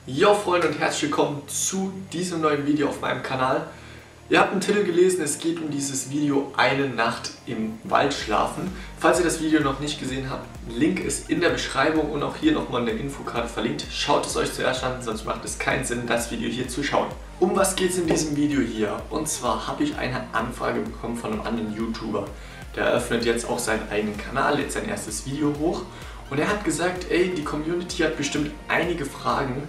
Yo Freunde und herzlich willkommen zu diesem neuen Video auf meinem Kanal. Ihr habt den Titel gelesen, es geht um dieses Video Eine Nacht im Wald schlafen. Falls ihr das Video noch nicht gesehen habt, Link ist in der Beschreibung und auch hier nochmal eine Infokarte verlinkt. Schaut es euch zuerst an, sonst macht es keinen Sinn, das Video hier zu schauen. Um was geht es in diesem Video hier? Und zwar habe ich eine Anfrage bekommen von einem anderen YouTuber. Der eröffnet jetzt auch seinen eigenen Kanal, jetzt sein erstes Video hoch. Und er hat gesagt, ey, die Community hat bestimmt einige Fragen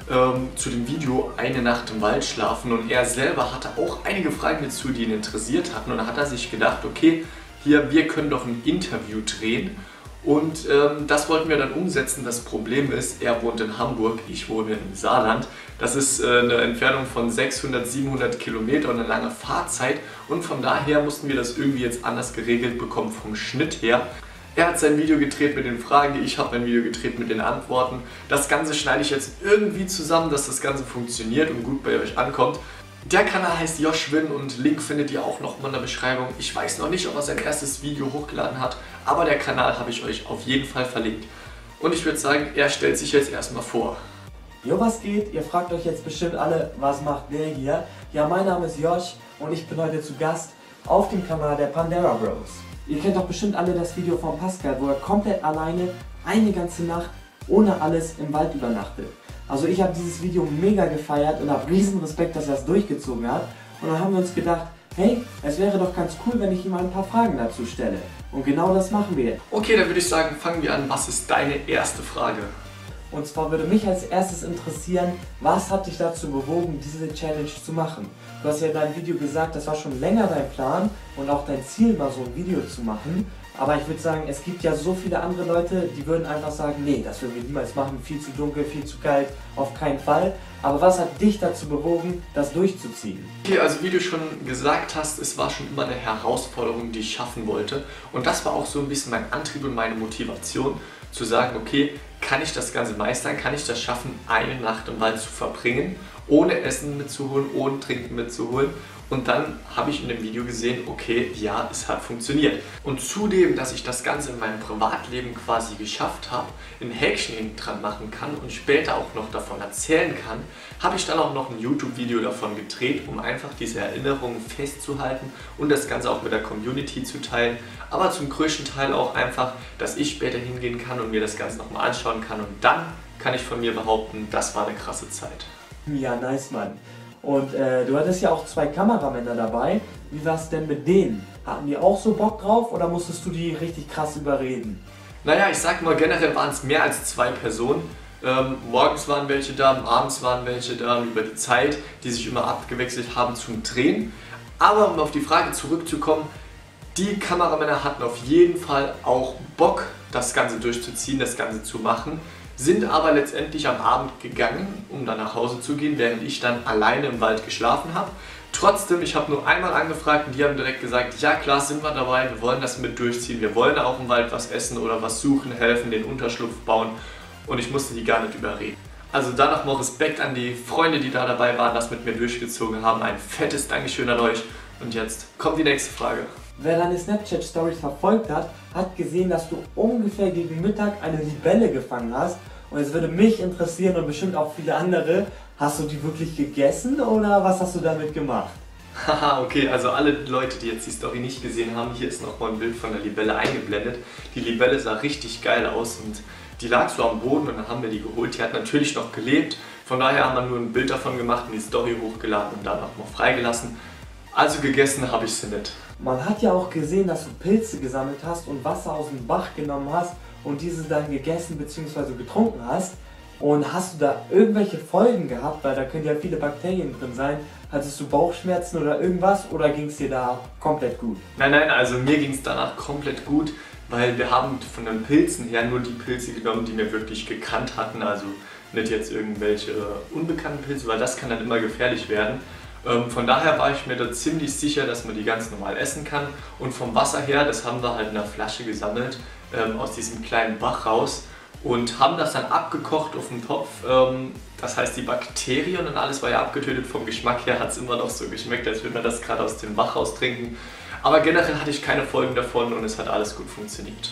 zu dem Video Eine Nacht im Wald schlafen, und er selber hatte auch einige Fragen dazu, die ihn interessiert hatten, und dann hat er sich gedacht, okay, hier, wir können doch ein Interview drehen, und das wollten wir dann umsetzen. Das Problem ist, er wohnt in Hamburg, ich wohne im Saarland. Das ist eine Entfernung von 600, 700 Kilometer und eine lange Fahrzeit, und von daher mussten wir das irgendwie jetzt anders geregelt bekommen vom Schnitt her. Er hat sein Video gedreht mit den Fragen, ich habe ein Video gedreht mit den Antworten. Das Ganze schneide ich jetzt irgendwie zusammen, dass das Ganze funktioniert und gut bei euch ankommt. Der Kanal heißt Joshwin und Link findet ihr auch nochmal in der Beschreibung. Ich weiß noch nicht, ob er sein erstes Video hochgeladen hat, aber der Kanal habe ich euch auf jeden Fall verlinkt. Und ich würde sagen, er stellt sich jetzt erstmal vor. Jo, was geht? Ihr fragt euch jetzt bestimmt alle, was macht der hier? Ja, mein Name ist Josh und ich bin heute zu Gast auf dem Kanal der Pandera Bros. Ihr kennt doch bestimmt alle das Video von Pascal, wo er komplett alleine eine ganze Nacht ohne alles im Wald übernachtet. Also ich habe dieses Video mega gefeiert und habe riesen Respekt, dass er es durchgezogen hat. Und dann haben wir uns gedacht, hey, es wäre doch ganz cool, wenn ich ihm ein paar Fragen dazu stelle. Und genau das machen wir. Okay, dann würde ich sagen, fangen wir an. Was ist deine erste Frage? Und zwar würde mich als erstes interessieren, was hat dich dazu bewogen, diese Challenge zu machen? Du hast ja in deinem Video gesagt, das war schon länger dein Plan und auch dein Ziel, mal so ein Video zu machen. Aber ich würde sagen, es gibt ja so viele andere Leute, die würden einfach sagen, nee, das würden wir niemals machen, viel zu dunkel, viel zu kalt, auf keinen Fall. Aber was hat dich dazu bewogen, das durchzuziehen? Okay, also wie du schon gesagt hast, es war schon immer eine Herausforderung, die ich schaffen wollte. Und das war auch so ein bisschen mein Antrieb und meine Motivation, zu sagen, okay, kann ich das Ganze meistern, kann ich das schaffen, eine Nacht im Wald zu verbringen, ohne Essen mitzuholen, ohne Trinken mitzuholen. Und dann habe ich in dem Video gesehen, okay, ja, es hat funktioniert. Und zudem, dass ich das Ganze in meinem Privatleben quasi geschafft habe, ein Häkchen hinten dran machen kann und später auch noch davon erzählen kann, habe ich dann auch noch ein YouTube-Video davon gedreht, um einfach diese Erinnerungen festzuhalten und das Ganze auch mit der Community zu teilen. Aber zum größten Teil auch einfach, dass ich später hingehen kann und mir das Ganze nochmal anschauen kann. Und dann kann ich von mir behaupten, das war eine krasse Zeit. Ja, nice, Mann. Und du hattest ja auch 2 Kameramänner dabei. Wie war es denn mit denen? Hatten die auch so Bock drauf oder musstest du die richtig krass überreden? Naja, ich sag mal, generell waren es mehr als 2 Personen. Morgens waren welche da, abends waren welche da, über die Zeit, die sich immer abgewechselt haben zum Drehen. Aber um auf die Frage zurückzukommen, die Kameramänner hatten auf jeden Fall auch Bock, das Ganze durchzuziehen, das Ganze zu machen. Sind aber letztendlich am Abend gegangen, um dann nach Hause zu gehen, während ich dann alleine im Wald geschlafen habe. Trotzdem, ich habe nur einmal angefragt und die haben direkt gesagt, ja klar, sind wir dabei, wir wollen das mit durchziehen, wir wollen auch im Wald was essen oder was suchen, helfen, den Unterschlupf bauen, und ich musste die gar nicht überreden. Also dann nochmal Respekt an die Freunde, die da dabei waren, das mit mir durchgezogen haben. Ein fettes Dankeschön an euch, und jetzt kommt die nächste Frage. Wer deine Snapchat-Stories verfolgt hat, hat gesehen, dass du ungefähr gegen Mittag eine Libelle gefangen hast. Und es würde mich interessieren und bestimmt auch viele andere, hast du die wirklich gegessen oder was hast du damit gemacht? Haha, okay, also alle Leute, die jetzt die Story nicht gesehen haben, hier ist nochmal ein Bild von der Libelle eingeblendet. Die Libelle sah richtig geil aus und die lag so am Boden, und dann haben wir die geholt. Die hat natürlich noch gelebt, von daher haben wir nur ein Bild davon gemacht und die Story hochgeladen und dann nochmal freigelassen. Also gegessen habe ich sie nicht. Man hat ja auch gesehen, dass du Pilze gesammelt hast und Wasser aus dem Bach genommen hast und diese dann gegessen bzw. getrunken hast. Und hast du da irgendwelche Folgen gehabt, weil da können ja viele Bakterien drin sein? Hattest du Bauchschmerzen oder irgendwas, oder ging es dir da komplett gut? Nein, also mir ging es danach komplett gut, weil wir haben von den Pilzen her nur die Pilze genommen, die wir wirklich gekannt hatten. Also nicht jetzt irgendwelche unbekannten Pilze, weil das kann dann immer gefährlich werden. Von daher war ich mir da ziemlich sicher, dass man die ganz normal essen kann. Und vom Wasser her, das haben wir halt in einer Flasche gesammelt, aus diesem kleinen Bach raus, und haben das dann abgekocht auf dem Topf. Das heißt, die Bakterien und alles war ja abgetötet. Vom Geschmack her hat es immer noch so geschmeckt, als würde man das gerade aus dem Bach raus trinken. Aber generell hatte ich keine Folgen davon und es hat alles gut funktioniert.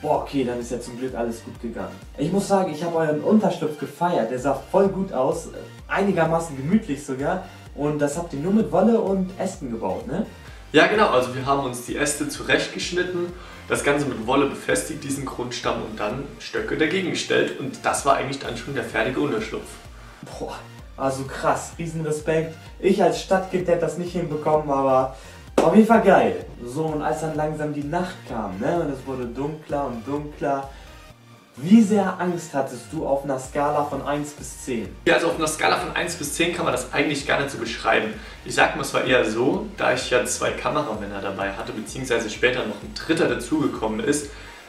Boah, okay, dann ist ja zum Glück alles gut gegangen. Ich muss sagen, ich habe euren Unterschlupf gefeiert. Der sah voll gut aus, einigermaßen gemütlich sogar. Und das habt ihr nur mit Wolle und Ästen gebaut, ne? Ja genau, also wir haben uns die Äste zurechtgeschnitten, das Ganze mit Wolle befestigt, diesen Grundstamm, und dann Stöcke dagegen gestellt, und das war eigentlich dann schon der fertige Unterschlupf. Boah, also krass, Riesenrespekt. Ich als Stadtkind hätte das nicht hinbekommen, aber auf jeden Fall geil. So, und als dann langsam die Nacht kam, ne, und es wurde dunkler und dunkler, wie sehr Angst hattest du auf einer Skala von 1 bis 10? Ja, also auf einer Skala von 1 bis 10 kann man das eigentlich gar nicht so beschreiben. Ich sag mal, es war eher so, da ich ja 2 Kameramänner dabei hatte, beziehungsweise später noch ein dritter dazugekommen ist,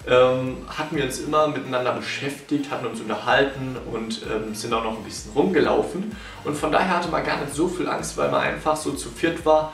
hatten wir uns immer miteinander beschäftigt, hatten uns unterhalten und sind auch noch ein bisschen rumgelaufen. Und von daher hatte man gar nicht so viel Angst, weil man einfach so zu viert war,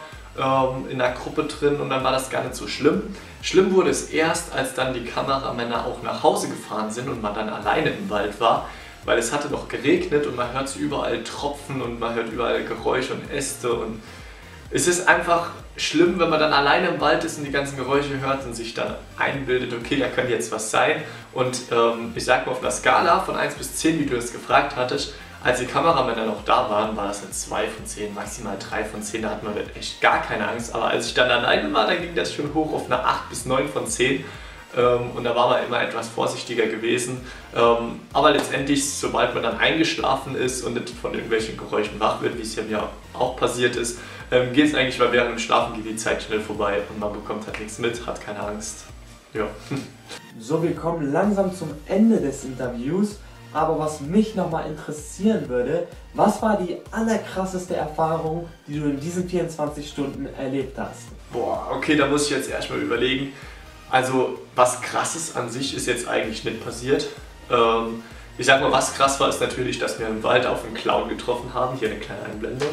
in einer Gruppe drin, und dann war das gar nicht so schlimm. Schlimm wurde es erst, als dann die Kameramänner auch nach Hause gefahren sind und man dann alleine im Wald war, weil es hatte doch geregnet und man hört so überall Tropfen und man hört überall Geräusche und Äste, und es ist einfach schlimm, wenn man dann alleine im Wald ist und die ganzen Geräusche hört und sich dann einbildet, okay, da könnte jetzt was sein. Und ich sag mal, auf einer Skala von 1 bis 10, wie du es gefragt hattest, als die Kameramänner noch da waren, war das eine 2 von 10, maximal 3 von 10, da hat man echt gar keine Angst. Aber als ich dann alleine war, dann ging das schon hoch auf eine 8 bis 9 von 10. Und da war man immer etwas vorsichtiger gewesen. Aber letztendlich, sobald man dann eingeschlafen ist und nicht von irgendwelchen Geräuschen wach wird, wie es ja mir auch passiert ist, geht es eigentlich, weil während dem Schlafen geht die Zeit schnell vorbei und man bekommt halt nichts mit, hat keine Angst. Ja. So, wir kommen langsam zum Ende des Interviews. Aber was mich nochmal interessieren würde, was war die allerkrasseste Erfahrung, die du in diesen 24 Stunden erlebt hast? Boah, okay, da muss ich jetzt erstmal überlegen. Also, was Krasses an sich ist jetzt eigentlich nicht passiert. Ich sag mal, was krass war, ist natürlich, dass wir im Wald auf einen Clown getroffen haben. Hier eine kleine Einblendung.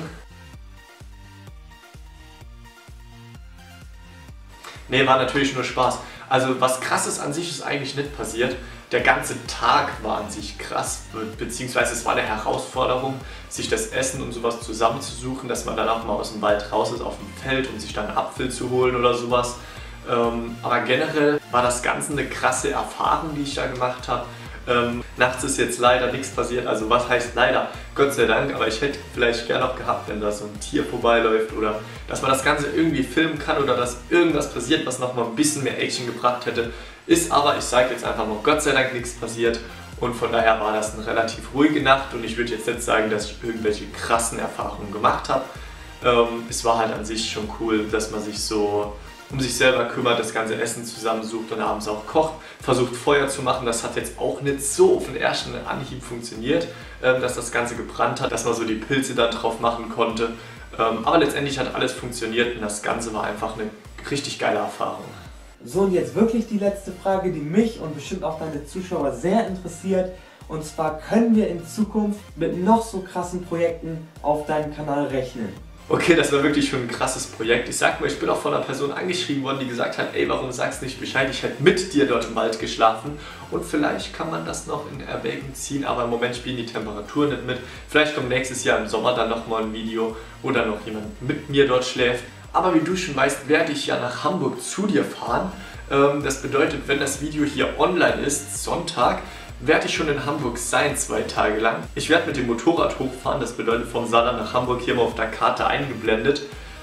Nee, war natürlich nur Spaß. Also was Krasses an sich ist eigentlich nicht passiert. Der ganze Tag war an sich krass, beziehungsweise es war eine Herausforderung, sich das Essen und sowas zusammenzusuchen, dass man dann auch mal aus dem Wald raus ist auf dem Feld, um sich dann einen Apfel zu holen oder sowas. Aber generell war das Ganze eine krasse Erfahrung, die ich da gemacht habe. Nachts ist jetzt leider nichts passiert, also was heißt leider? Gott sei Dank, aber ich hätte vielleicht gerne noch gehabt, wenn da so ein Tier vorbeiläuft oder dass man das Ganze irgendwie filmen kann oder dass irgendwas passiert, was noch mal ein bisschen mehr Action gebracht hätte. Ist aber, ich sage jetzt einfach mal, Gott sei Dank nichts passiert, und von daher war das eine relativ ruhige Nacht, und ich würde jetzt nicht sagen, dass ich irgendwelche krassen Erfahrungen gemacht habe. Es war halt an sich schon cool, dass man sich so um sich selber kümmert, das ganze Essen zusammensucht und abends auch kocht, versucht Feuer zu machen. Das hat jetzt auch nicht so auf den ersten Anhieb funktioniert, dass das Ganze gebrannt hat, dass man so die Pilze da drauf machen konnte. Aber letztendlich hat alles funktioniert und das Ganze war einfach eine richtig geile Erfahrung. So, und jetzt wirklich die letzte Frage, die mich und bestimmt auch deine Zuschauer sehr interessiert. Und zwar, können wir in Zukunft mit noch so krassen Projekten auf deinem Kanal rechnen? Okay, das war wirklich schon ein krasses Projekt. Ich sag mal, ich bin auch von einer Person angeschrieben worden, die gesagt hat, ey, warum sagst du nicht Bescheid? Ich hätte mit dir dort im Wald geschlafen. Und vielleicht kann man das noch in Erwägung ziehen, aber im Moment spielen die Temperaturen nicht mit. Vielleicht kommt nächstes Jahr im Sommer dann nochmal ein Video, wo dann noch jemand mit mir dort schläft. Aber wie du schon weißt, werde ich ja nach Hamburg zu dir fahren. Das bedeutet, wenn das Video hier online ist, Sonntag, werde ich schon in Hamburg sein, 2 Tage lang. Ich werde mit dem Motorrad hochfahren, das bedeutet vom Saarland nach Hamburg, hier mal auf der Karte eingeblendet.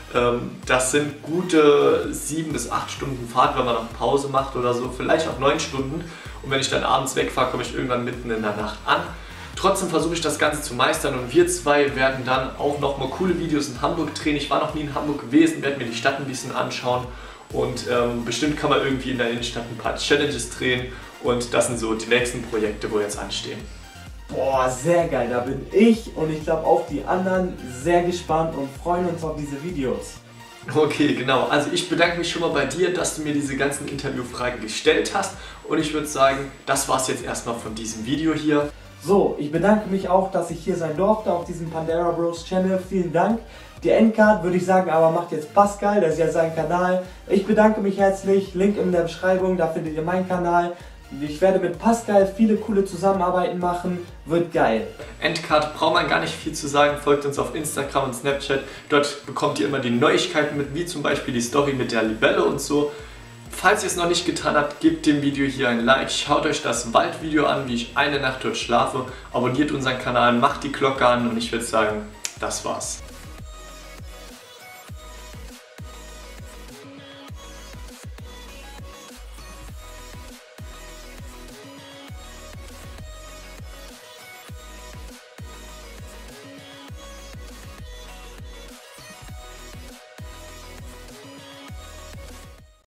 Das sind gute 7 bis 8 Stunden Fahrt, wenn man noch Pause macht oder so, vielleicht auch 9 Stunden. Und wenn ich dann abends wegfahre, komme ich irgendwann mitten in der Nacht an. Trotzdem versuche ich das Ganze zu meistern, und wir zwei werden dann auch nochmal coole Videos in Hamburg drehen. Ich war noch nie in Hamburg gewesen, werde mir die Stadt ein bisschen anschauen, und bestimmt kann man irgendwie in der Innenstadt ein paar Challenges drehen, und das sind so die nächsten Projekte, wo jetzt anstehen. Boah, sehr geil, da bin ich und ich glaube auch die anderen sehr gespannt und freuen uns auf diese Videos. Okay, genau. Also ich bedanke mich schon mal bei dir, dass du mir diese ganzen Interviewfragen gestellt hast, und ich würde sagen, das war es jetzt erstmal von diesem Video hier. So, ich bedanke mich auch, dass ich hier sein durfte auf diesem Pandera Bros Channel. Vielen Dank. Die Endcard würde ich sagen, aber macht jetzt Pascal, das ist ja sein Kanal. Ich bedanke mich herzlich. Link in der Beschreibung, da findet ihr meinen Kanal. Ich werde mit Pascal viele coole Zusammenarbeiten machen. Wird geil. Endcard braucht man gar nicht viel zu sagen. Folgt uns auf Instagram und Snapchat. Dort bekommt ihr immer die Neuigkeiten mit, wie zum Beispiel die Story mit der Libelle und so. Falls ihr es noch nicht getan habt, gebt dem Video hier ein Like, schaut euch das Waldvideo an, wie ich eine Nacht dort schlafe, abonniert unseren Kanal, macht die Glocke an und ich würde sagen, das war's.